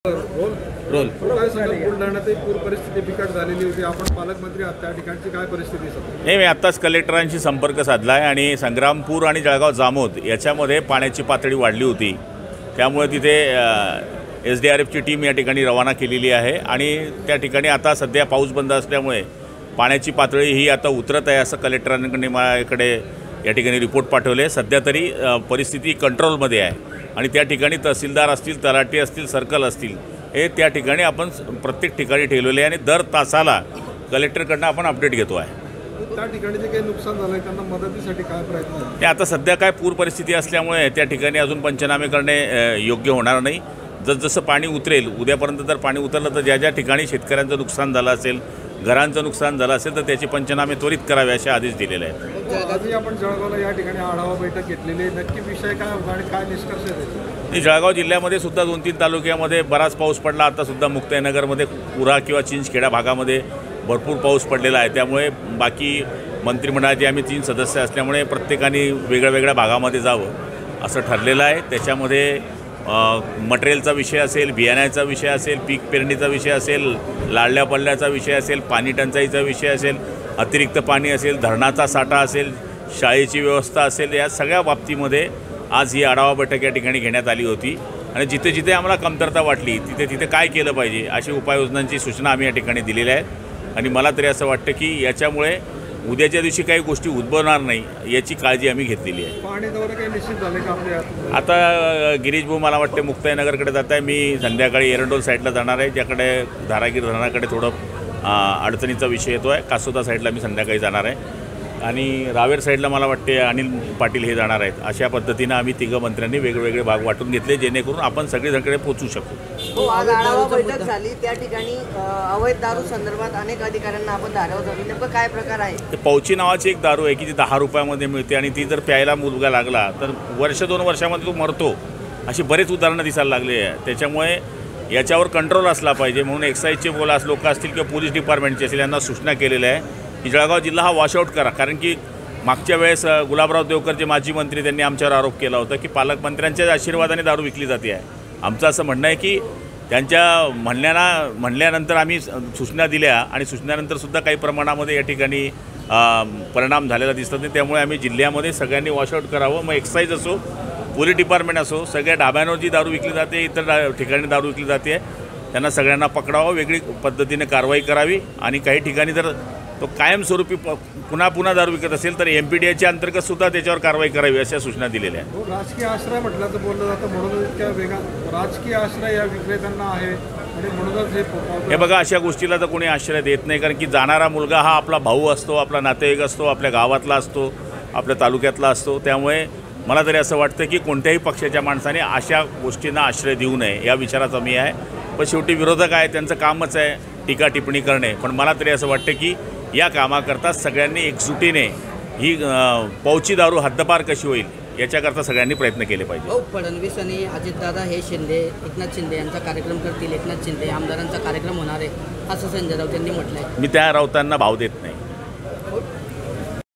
Role काय सांगाल, बुलढाण्यात पूर परिस्थिती बिकट झालेली होती, आपण पालकमंत्री आहात, त्या ठिकाणची काय परिस्थिती सध्या? नाही, मी आत्ताच कलेक्टरांशी संपर्क साधला आहे आणि संग्रामपूर आणि जळगाव जामोद याच्यामध्ये पाण्याची पातळी वाढली होती, त्यामुळे तिथे SDRFची टीम या ठिकाणी रवाना केलेली आहे आणि त्या ठिकाणी आता सध्या पाऊस बंद असल्यामुळे पाण्याची पातळी ही आता उतरत आहे असं कलेक्टरांकडे माझ्याकडे या ठिकाणी रिपोर्ट पाठवले. सध्या तरी परिस्थिती कंट्रोलमध्ये आहे आणि त्या ठिकाणी तहसीलदार असतील, तलाठी असतील, सर्कल असतील, हे त्या ठिकाणी आपण प्रत्येक ठिकाणी ठेवलेले आहे आणि दर तासाला कलेक्टरकडनं आपण अपडेट घेतो आहे. त्या ठिकाणी जे काही नुकसान झालं आहे त्यांना मदतीसाठी काय प्रयत्न आहे? ते आता सध्या काय पूर परिस्थिती असल्यामुळे त्या ठिकाणी अजून पंचनामे करणे योग्य होणार नाही. जसं पाणी उतरेल, उद्यापर्यंत जर पाणी उतरलं तर ज्या ज्या ठिकाणी शेतकऱ्यांचं नुकसान झालं असेल, घरांचं नुकसान झालं असेल तर त्याचे पंचनामे त्वरित करावे असे आदेश दिलेले आहेत. आजही आपण जळगावला या ठिकाणी आढावा बैठक घेतलेली आहे, नक्की विषय काय होता आणि काय निष्कर्ष आहे? जळगाव जिल्ह्यामध्ये सुद्धा 2-3 तालुक्यामध्ये बराच पाऊस पडला. आतासुद्धा मुक्ताईनगरमध्ये पुरा किंवा चिंचखेडा भागामध्ये भरपूर पाऊस पडलेला आहे. त्यामुळे बाकी मंत्रिमंडळाचे आम्ही 3 सदस्य असल्यामुळे प्रत्येकाने वेगळ्या भागामध्ये जावं असं ठरलेलं आहे. त्याच्यामध्ये मटेरियलचा विषय असेल, बियाण्याचा विषय असेल, पीक पेरणीचा विषय असेल, लाडल्या पडल्याचा विषय असेल, पाणी टंचाईचा विषय असेल, अतिरिक्त पाणी असेल, धरणाचा साठा असेल, शाळेची व्यवस्था असेल, या सगळ्या बाबतीमध्ये आज ही आढावा बैठक या ठिकाणी घेण्यात आली होती आणि जिथे जिथे आम्हाला कमतरता वाटली तिथे काय केलं पाहिजे अशी उपाययोजनांची सूचना आम्ही या ठिकाणी दिलेल्या आहेत. आणि मला तरी असं वाटतं की याच्यामुळे उद्याच्या दिवशी काही गोष्टी उद्भवणार नाही याची काळजी आम्ही घेतलेली आहे. पाणी दौरे काही निश्चित झाले का आपल्या? आता गिरीश भाऊ मला वाटते मुक्ताईनगरकडे जात आहे, मी संध्याकाळी एरंडोल साईडला जाणार आहे, ज्याकडे धारागीर धरणाकडे थोडं अडचणीचा विषय येतो आहे. कासोदा साईडला मी संध्याकाळी जाणार आहे आणि रावेर साईडला मला वाटते अनिल पाटील हे जाणार आहेत. अशा पद्धतीनं आम्ही तिघं मंत्र्यांनी वेगवेगळे भाग वाटून घेतले जेणेकरून आपण सगळीकडे पोहोचू शकू. आज आढावा बैठक झाली, त्या ठिकाणी अवैध दारू संदर्भात अनेक अधिकाऱ्यांना आपण धारावर धरली, नेमकं काय प्रकार आहे? ते पौची नावाची एक दारू आहे की ती 10 रुपयामध्ये मिळते आणि ती जर प्यायला मुलगा लागला तर 1-2 वर्षामध्ये तो मरतो. अशी बरेच उदाहरणं दिसायला लागली आहे. त्याच्यामुळे याच्यावर कंट्रोल असला पाहिजे म्हणून एक्साईजचे लोक असतील किंवा पोलीस डिपार्टमेंटचे असतील यांना सूचना केलेल्या आहे की जळगाव जिल्हा हा वॉशआउट करा. कारण की मागच्या वेळेस गुलाबराव देवकर जे माजी मंत्री त्यांनी आमच्यावर आरोप केला होता की पालकमंत्र्यांच्या आशीर्वादाने दारू विकली जाते आहे. आमचं असं म्हणणं आहे की त्यांच्या म्हणल्यानंतर आम्ही सूचना दिल्या आणि सूचनेनंतरसुद्धा काही प्रमाणामध्ये या ठिकाणी परिणाम झालेला दिसतात नाही. त्यामुळे आम्ही जिल्ह्यामध्ये सगळ्यांनी वॉशआउट करावं. मग एक्साईज असो, पोलीस डिपार्टमेंट असो, सगळ्या ढाब्यांवर जी दारू विकली जाते, इतर ठिकाणी दारू विकली जाते, त्यांना सगळ्यांना पकडावं, वेगळी पद्धतीने कारवाई करावी आणि काही ठिकाणी जर तो कायमस्वरूपी पुन्हा दारू विकत असेल तर MPDAच्या अंतर्गत सुद्धा त्याच्यावर कारवाई करावी अशा सूचना दिलेल्या आहेत. राजकीय आश्रय म्हटलं तर बोललं जातं, म्हणून इतक्या वेगात राजकीय आश्रय या विक्रेत्यांना आहे आणि म्हणूनच हे बघा, अशा गोष्टीला तर कोणी आश्रय देत नाही. कारण की जाणारा मुलगा हा आपला भाऊ असतो, आपला नातेवाईक असतो, आपल्या गावातला असतो, आपल्या तालुक्यातला असतो. त्यामुळे मला तरी असं वाटतं की कोणत्याही पक्षाच्या माणसाने अशा गोष्टींना आश्रय देऊ नये या विचाराचा मी आहे. पण शेवटी विरोधक आहे, त्यांचं कामच आहे टीका टिप्पणी करणे. पण मला तरी असं वाटतं की या कामाकरता सगळ्यांनी एकजुटीने ही पौची दारू हद्दपार कशी होईल याच्याकरता सगळ्यांनी प्रयत्न केले पाहिजे. फडणवीस आणि अजितदादा हे एकनाथ शिंदे यांचा कार्यक्रम करतील, एकनाथ शिंदे आमदारांचा कार्यक्रम होणार आहे असं संजय राऊत यांनी म्हटलं आहे. मी त्या राऊतांना भाव देत नाही.